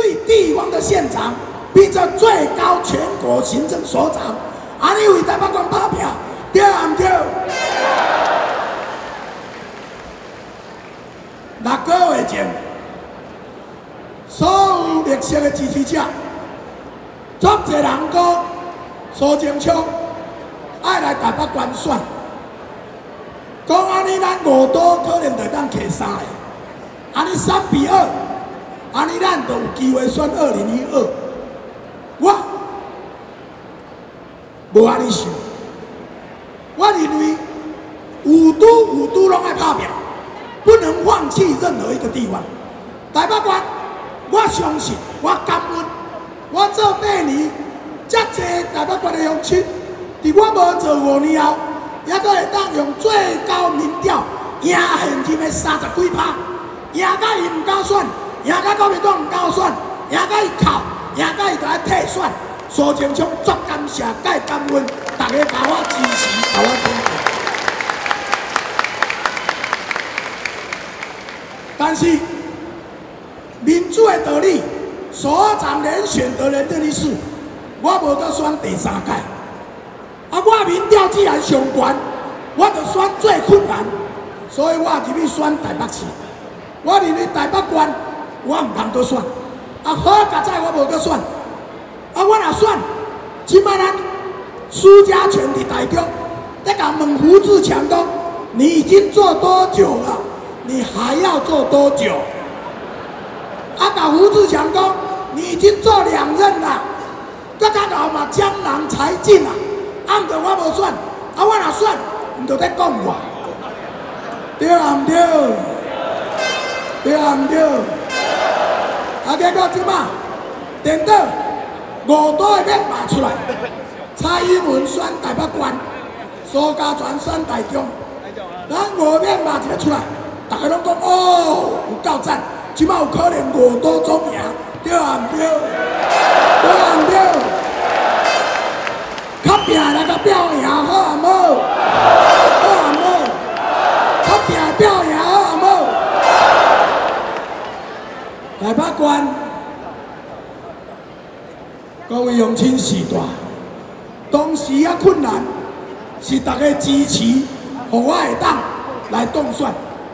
对地方的县长，比作最高全国行政首长，安尼为台北县打拼，对唔对？6个月前，所有绿色的支持者，足侪人讲苏贞昌爱来台北县选，讲安尼咱5都可能就当摕3个，安尼3比2，安尼咱就有机会选2012。我无安尼想，我认为有都拢爱拍拼。 不能放弃任何一个地方。台北县，我相信，我感恩，我做8年，遮济台北县的乡亲，伫我无做5年后，还阁会当用最高民调赢现任的30几%，赢甲伊唔敢选，赢甲国民党唔敢选，赢甲伊哭，赢甲伊就爱退选。苏贞昌足感谢，介感恩，大家甲我支持，甲我支持。 但是民主的道理，所长连选得人的事，我无搁选第3届。啊，我民调既然上悬，我就选最困难，所以我入去选台北市。我认为台北县我唔通搁选，啊好佳哉我无搁选，啊我若选，即摆咱苏家全伫台中，在甲问胡志强讲，你已经做多久了？ 你还要做多久？啊，甲胡志强讲，你已经做2任了，搁较后嘛江郎才尽啊！啊，毋着我无选，啊，我若选，毋着在讲我，对啊毋对？对啊毋对？啊，结果即摆电脑5都的面码出来，蔡英文选台北县，苏家全选台中，咱5面码一个出来。 大家拢讲哦，有够赞，即摆有可能5都总赢，对啊毋对？对啊毋对？较拼来甲表赢好啊无？好啊无？较拼表赢好啊无？台北县各位乡亲时代，当时啊困难，是大家支持，互我会当来当选。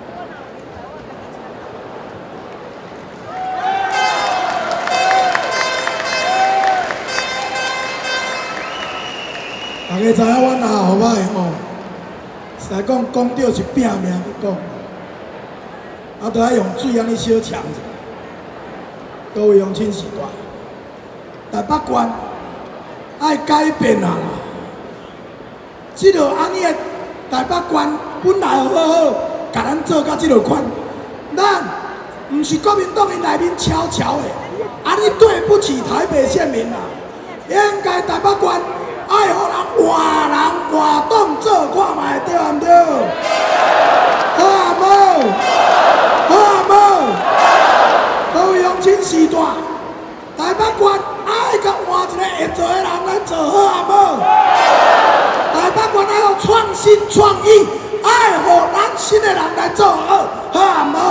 大家知影阮阿后摆吼，实讲讲到是拼命去讲，啊，都爱用水安尼小呛者。各位乡亲时代，台北县爱改变啊啦！即落安尼的台北县本来好好，甲咱做到即落款，咱毋是国民党因内面悄悄的，安尼对不起台北县民啊！应该台北县。 爱互人活动做看卖，对毋对？好啊无？好啊无？各位乡亲时代，台北县爱甲换一个会做的人来做好啊无？台北县爱互创新创意，爱互咱新的人来做好，好啊无？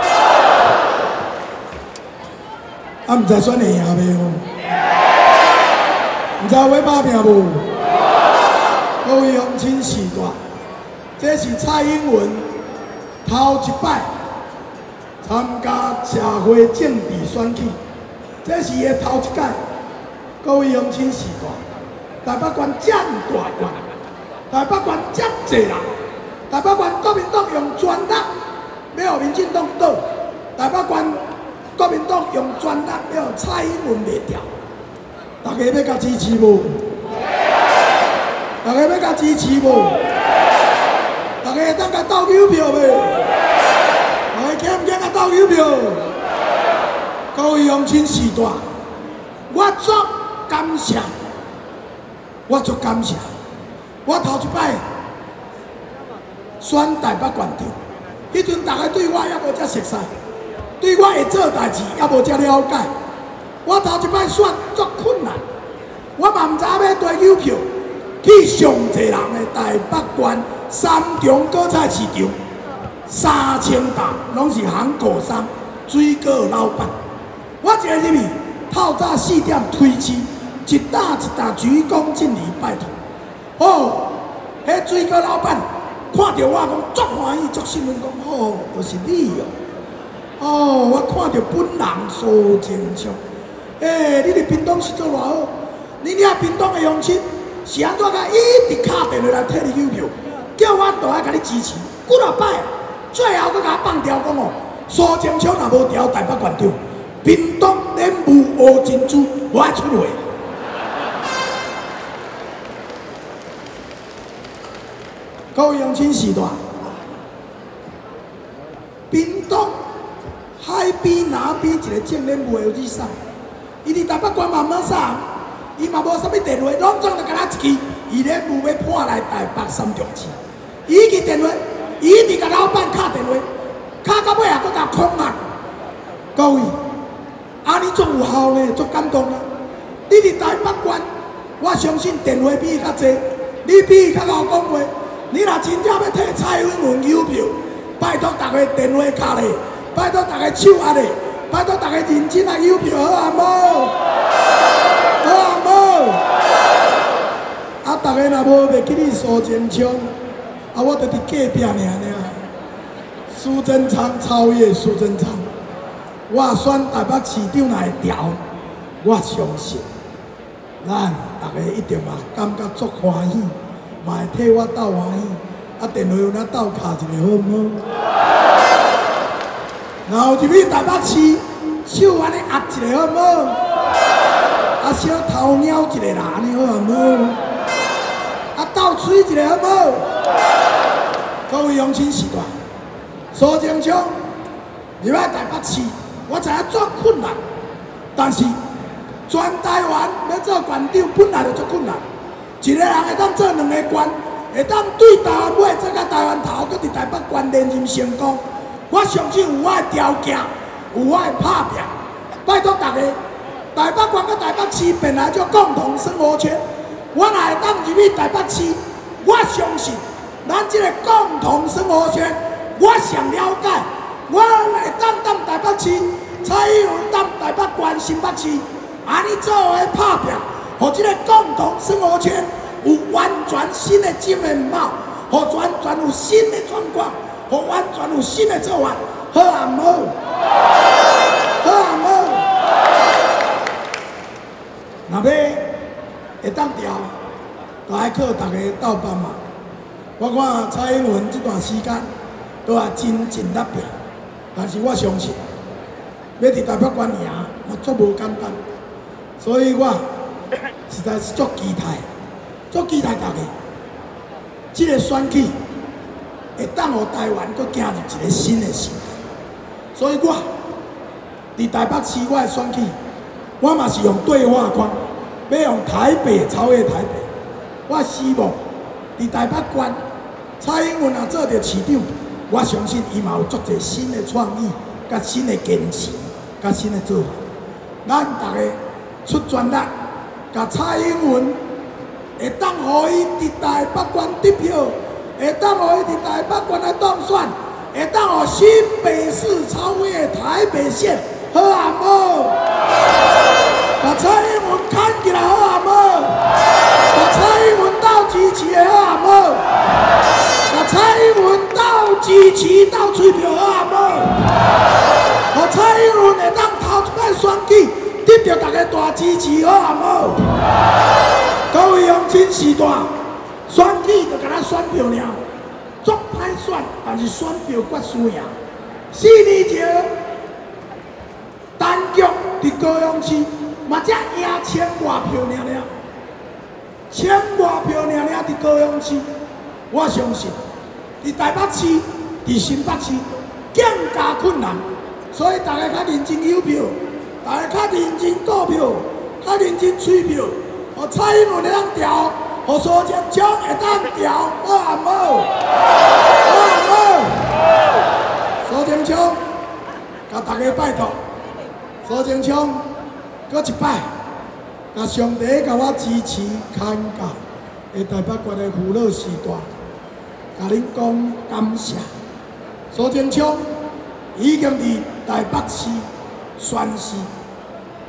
啊，毋知选会赢袂吼？ 毋知有要打拼无？各位乡亲时代，这是蔡英文头一摆参加社会政治选举，这是伊头一届。各位乡亲时代，台北县这么大县，台北县这么济人，台北县国民党用全力要互民进党倒，台北县国民党用全力要互蔡英文灭掉。 大家要甲支持无？大家要甲支持无？大家会当甲斗邮票袂？大家惊唔惊甲斗邮票？各位乡亲时代，我足感谢，我足感谢，我头一摆选台北县长，迄阵大家对我还无遮熟悉，对我会做代志还无遮了解。 我头一摆选足困难，我嘛毋知影要摕邮票去上济人的台北县三重果菜市场，3000担拢是韩国商水果老板。 我一个入去，透早4点推市，一担一担鞠躬尽瘁，拜托。哦，迄水果老板看到我讲足欢喜，足兴奋，讲哦，就是你哦。哦，我看到本人苏贞昌，你伫屏东是做偌好？你遐屏东的乡亲是安怎甲一直敲电话来替你邮票，叫我倒来甲你支持，几落摆，最后佮甲我放掉讲哦，苏贞昌若无调台北县长，屏东莲雾乌珍珠无爱出货。各位乡亲时代，屏东海边那边一个种莲雾的有去送，伊伫台北县嘛冇送，伊嘛无啥物电话，拢总着甲咱一支，伊莲雾要搬来台北3重市，伊去电话，伊一直甲老板敲电话，敲到尾啊，佮甲空啊。各位，安尼总有效呢，足感动啦！你伫台北县，我相信电话比伊较济，你比伊较贤讲话。你若真正要替蔡英文邮票，拜托大家电话卡咧，拜托大家手压咧，拜托大家认真来邮票，好啊无？好啊无？啊，大家若无袂记你苏贞昌，啊，我就伫隔壁尔。苏贞昌超越苏贞昌，我选台北市长来调，我相信，咱大家一定嘛感觉足欢喜。嘛会替我斗欢喜，啊电话有咱斗敲一个好唔好？然后入去台北市，手安尼压一个好唔好？啊小头鸟一个啦，安尼好唔好？啊斗嘴一个好唔好？各位乡亲时代，苏贞昌入来台北市，我知影足困难，但是全台湾要做县长本来就足困难。一个人会当做2个县，会当对台湾尾做到台湾头，搁伫台北县连任成功。我相信有我的条件，有我的拍拼。拜托大家，台北县甲台北市本来就共同生活圈。我若会当入去台北市，我相信咱这个共同生活圈，我上了解。我会当台北市，蔡英文当台北县新北市，安尼做伙拍拼。互这个共同生活圈有完全新的真面貌，互完全有新的状况，互完全有新的做法，好啊唔好？好啊唔好？若要会当调，就爱靠大家斗帮忙。我看蔡英文这段时间都也真尽力拼，但是我相信，要伫台北县赢，嘛足无简单，所以我实在是足期待，足期待大家，这个选举会当互台湾搁行入一个新的时代。所以我伫台北市我的选举，我嘛是用对话框，要用台北超越台北。我希望伫台北县，蔡英文若做着市长，我相信伊嘛有足侪新的创意、甲新的坚持、甲新的做法。咱大家出全力。甲蔡英文会当互伊伫台北县得票，会当互伊伫台北县来当选，会当互新北市超越台北县，好啊无？把蔡英文看起来好啊无？把蔡英文斗支持的好啊无？把蔡英文斗支持斗吹票好啊无？把蔡英文会当头一摆选举。得到大家大支持，好啊无？各位乡亲时代，选举就甲咱选票尔，足歹选，但是选票决输赢。4年前，单局伫高雄市嘛才赢1000外票尔，1000外票尔伫高雄市，我相信伫台北市、伫新北市更加困难，所以大家较认真邮票。大家较认真购票，较认真吹票，互蔡英文会当调，互苏贞昌会当调，好啊无？好啊无？苏贞昌，甲大家拜托，苏贞昌，搁一摆，甲上帝甲我支持看教，下台北县的父老时代，甲恁讲感谢。苏贞昌已经伫台北市宣誓。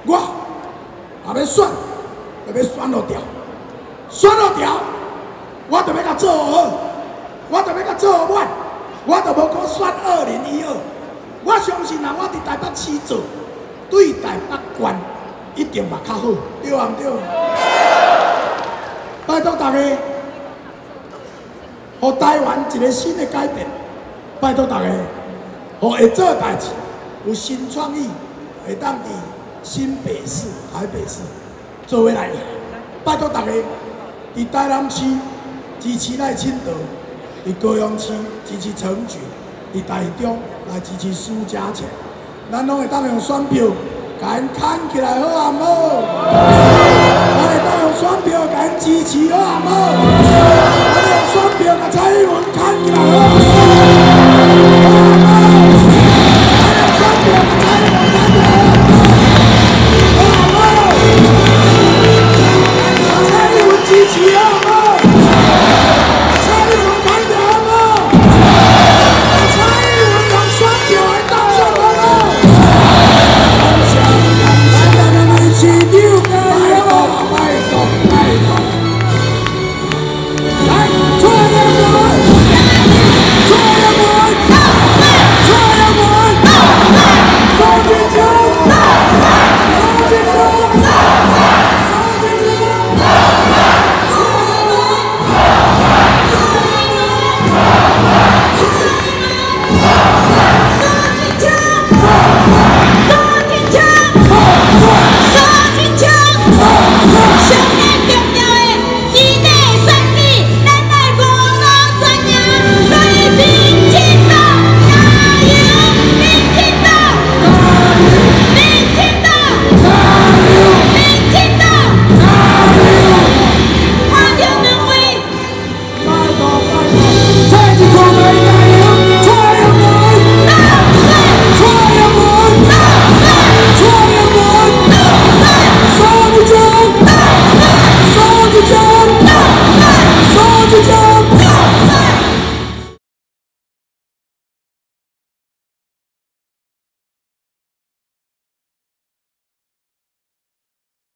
我也要选，就要选落掉，选落掉，我就要甲做好，我就要甲做满，我就无讲选2012。我相信啊，我伫台北市做，对台北县一定嘛较好，对啊毋对？拜托大家，互台湾一个新的改变。拜托大家，互会做代志、有新创意，会当伫新北市、台北市做伙来。拜托大家，伫台南市支持赖清德，伫高雄市支持陈菊，伫台中来支持苏嘉全，咱拢会当用选票，甲因牵起来好啊无？咱会当用选票甲因支持好啊无？咱用选票甲蔡英文牵起来好啊无？